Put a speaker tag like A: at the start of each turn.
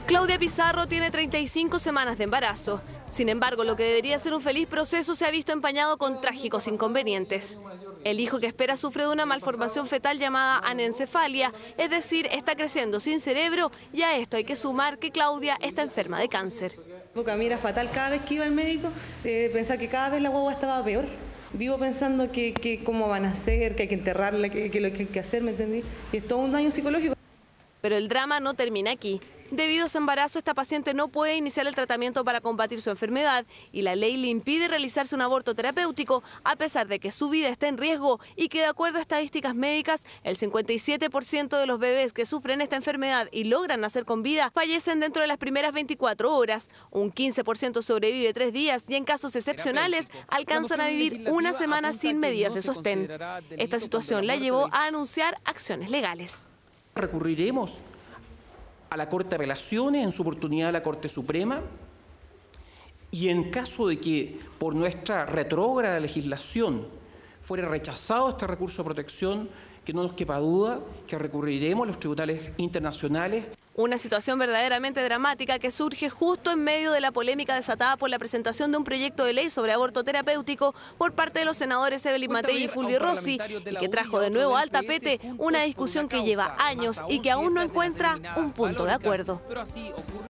A: Claudia Pizarro tiene 35 semanas de embarazo. Sin embargo, lo que debería ser un feliz proceso se ha visto empañado con trágicos inconvenientes. El hijo que espera sufre de una malformación fetal llamada anencefalia, es decir, está creciendo sin cerebro, y a esto hay que sumar que Claudia está enferma de cáncer.
B: Porque a mí era fatal cada vez que iba al médico, pensar que cada vez la guagua estaba peor. Vivo pensando que cómo van a hacer, que hay que enterrarla, que lo que hay que hacer, ¿me entendí? Y es todo un daño psicológico.
A: Pero el drama no termina aquí. Debido a su embarazo, esta paciente no puede iniciar el tratamiento para combatir su enfermedad y la ley le impide realizarse un aborto terapéutico a pesar de que su vida está en riesgo y que de acuerdo a estadísticas médicas, el 57% de los bebés que sufren esta enfermedad y logran nacer con vida fallecen dentro de las primeras 24 horas, un 15% sobrevive 3 días y en casos excepcionales alcanzan a vivir una semana sin medidas de sostén. Esta situación la llevó a anunciar acciones legales.
C: Recurriremos a la Corte de Apelaciones, en su oportunidad a la Corte Suprema, y en caso de que por nuestra retrógrada legislación fuera rechazado este recurso de protección, que no nos quepa duda que recurriremos a los tribunales internacionales.
A: Una situación verdaderamente dramática que surge justo en medio de la polémica desatada por la presentación de un proyecto de ley sobre aborto terapéutico por parte de los senadores Evelyn Matei y Fulvio Rossi, y que trajo de nuevo al tapete una discusión que lleva años y que aún no encuentra un punto de acuerdo.